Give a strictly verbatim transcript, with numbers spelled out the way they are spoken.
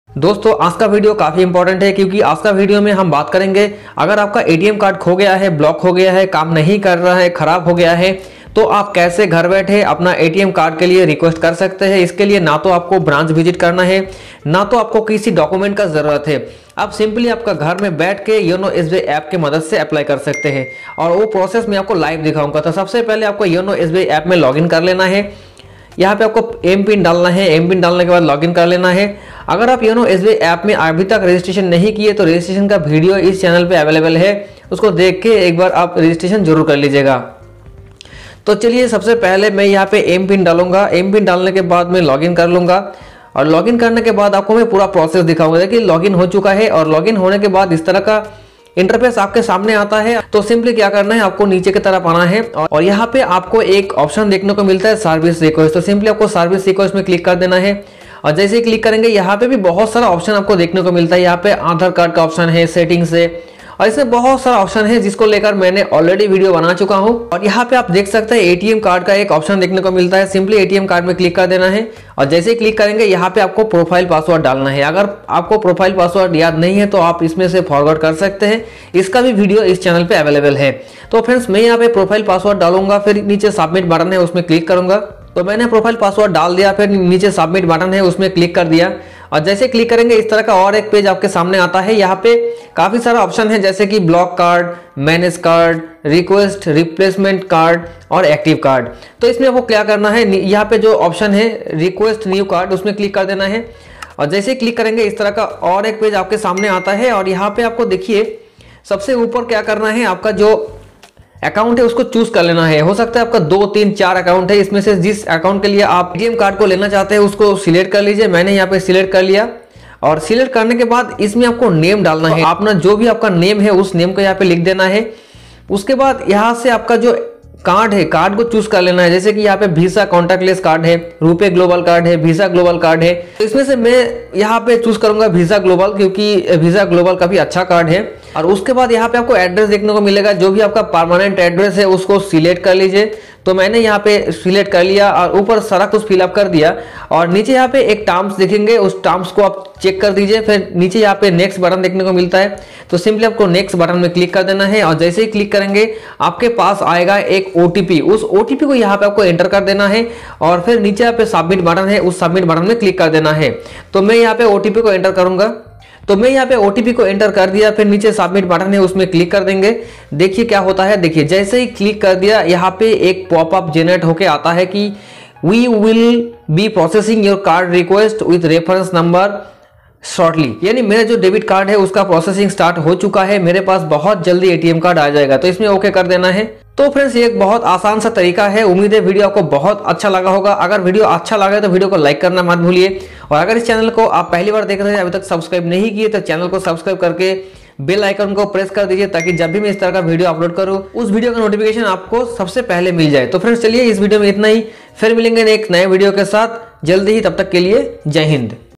दोस्तों आज का वीडियो काफ़ी इंपॉर्टेंट है क्योंकि आज का वीडियो में हम बात करेंगे अगर आपका एटीएम कार्ड खो गया है, ब्लॉक हो गया है, काम नहीं कर रहा है, खराब हो गया है, तो आप कैसे घर बैठे अपना एटीएम कार्ड के लिए रिक्वेस्ट कर सकते हैं। इसके लिए ना तो आपको ब्रांच विजिट करना है, ना तो आपको किसी डॉक्यूमेंट का ज़रूरत है। आप सिंपली आपका घर में बैठ के योनो एसबीआई ऐप की मदद से अप्लाई कर सकते हैं और वो प्रोसेस मैं आपको लाइव दिखाऊंगा। तो सबसे पहले आपको योनो एसबीआई ऐप में लॉगिन कर लेना है। यहाँ पे आपको एम पिन डालना है, एम पिन डालने के बाद लॉगिन कर लेना है। अगर आप योनो एसबीआई ऐप में अभी तक रजिस्ट्रेशन नहीं किए तो रजिस्ट्रेशन का वीडियो इस चैनल पे अवेलेबल है, उसको देख के एक बार आप रजिस्ट्रेशन जरूर कर लीजिएगा। तो चलिए सबसे पहले मैं यहाँ पे एम पिन डालूंगा। एम पिन डालने के बाद मैं लॉगिन कर लूंगा और लॉगिन करने के बाद आपको मैं पूरा प्रोसेस दिखाऊंगा। देखिए लॉगिन हो चुका है और लॉगिन होने के बाद इस तरह का इंटरफेस आपके सामने आता है। तो सिंपली क्या करना है, आपको नीचे की तरफ आना है और यहाँ पे आपको एक ऑप्शन देखने को मिलता है सर्विस रिक्वेस्ट। तो सिंपली आपको सर्विस रिक्वेस्ट में क्लिक कर देना है और जैसे ही क्लिक करेंगे यहाँ पे भी बहुत सारा ऑप्शन आपको देखने को मिलता है। यहाँ पे आधार कार्ड का ऑप्शन है, सेटिंग्स है और इसमें बहुत सारा ऑप्शन है जिसको लेकर मैंने ऑलरेडी वीडियो बना चुका हूं। और यहाँ पे आप देख सकते हैं एटीएम कार्ड का एक ऑप्शन देखने को मिलता है। सिंपली एटीएम कार्ड में क्लिक कर देना है और जैसे ही क्लिक करेंगे यहाँ पे आपको प्रोफाइल पासवर्ड डालना है। अगर आपको प्रोफाइल पासवर्ड याद नहीं है तो आप इसमें से फॉरवर्ड कर सकते हैं, इसका भी वीडियो इस चैनल पे अवेलेबल है। तो फ्रेंड्स मैं यहाँ पे प्रोफाइल पासवर्ड डालूंगा, फिर नीचे सबमिट बटन है उसमें क्लिक करूंगा। तो मैंने प्रोफाइल पासवर्ड डाल दिया, फिर नीचे सबमिट बटन है उसमें क्लिक कर दिया और जैसे क्लिक करेंगे इस तरह का और एक पेज आपके सामने आता है। यहाँ पे काफी सारा ऑप्शन है जैसे कि block card, manage card, request, replacement card और एक्टिव कार्ड। तो इसमें आपको क्या करना है, यहाँ पे जो ऑप्शन है रिक्वेस्ट न्यू कार्ड उसमें क्लिक कर देना है और जैसे क्लिक करेंगे इस तरह का और एक पेज आपके सामने आता है। और यहाँ पे आपको देखिए सबसे ऊपर क्या करना है, आपका जो अकाउंट है उसको चूज कर लेना है। हो सकता है आपका दो तीन चार अकाउंट है, इसमें से जिस अकाउंट के लिए आप एटीएम कार्ड को लेना चाहते हैं उसको सिलेक्ट कर लीजिए। मैंने यहाँ पे सिलेक्ट कर लिया और सिलेक्ट करने के बाद इसमें आपको नेम डालना है। अपना जो भी आपका नेम है उस नेम को यहाँ पे लिख देना है। उसके बाद यहाँ से आपका जो कार्ड है, कार्ड को चूज कर लेना है। जैसे कि यहाँ पे वीसा कॉन्टैक्टलेस कार्ड है, रुपे ग्लोबल कार्ड है, वीसा ग्लोबल कार्ड है। तो इसमें से मैं यहाँ पे चूज करूंगा वीसा ग्लोबल क्योंकि वीसा ग्लोबल काफी अच्छा कार्ड है। और उसके बाद यहाँ पे आपको एड्रेस देखने को मिलेगा, जो भी आपका परमानेंट एड्रेस है उसको सिलेक्ट कर लीजिए। तो मैंने यहाँ पे सिलेक्ट कर लिया और ऊपर सारा कुछ फिलअप कर दिया और नीचे यहाँ पे एक टर्म्स दिखेंगे, उस टर्म्स को आप चेक कर दीजिए। फिर नीचे यहाँ पे नेक्स्ट बटन देखने को मिलता है, तो सिंपली आपको नेक्स्ट बटन में क्लिक कर देना है और जैसे ही क्लिक करेंगे आपके पास आएगा एक ओटीपी। उस ओटीपी को यहाँ पे आपको एंटर कर देना है और फिर नीचे यहाँ पे सबमिट बटन है, उस सबमिट बटन में क्लिक कर देना है। तो मैं यहाँ पे ओटीपी को एंटर करूंगा। तो मैं यहाँ पे ओटीपी को एंटर कर दिया, फिर नीचे सबमिट बटन है उसमें क्लिक कर देंगे। देखिए क्या होता है, देखिए जैसे ही क्लिक कर दिया यहाँ पे एक पॉपअप जनरेट होके आता है कि we will be processing your card request with reference number shortly. यानी मेरा जो डेबिट कार्ड है उसका प्रोसेसिंग स्टार्ट हो चुका है, मेरे पास बहुत जल्दी एटीएम कार्ड आ जाएगा। तो इसमें ओके कर देना है। तो फ्रेंड्स ये एक बहुत आसान सा तरीका है। उम्मीद है वीडियो आपको बहुत अच्छा लगा होगा। अगर वीडियो अच्छा लगा तो वीडियो को लाइक करना मत भूलिए और अगर इस चैनल को आप पहली बार देख रहे हैं, अभी तक सब्सक्राइब नहीं किए तो चैनल को सब्सक्राइब करके बेल आइकन को प्रेस कर दीजिए ताकि जब भी मैं इस तरह का वीडियो अपलोड करूं उस वीडियो का नोटिफिकेशन आपको सबसे पहले मिल जाए। तो फ्रेंड्स चलिए इस वीडियो में इतना ही, फिर मिलेंगे एक नए वीडियो के साथ जल्दी ही, तब तक के लिए जय हिंद।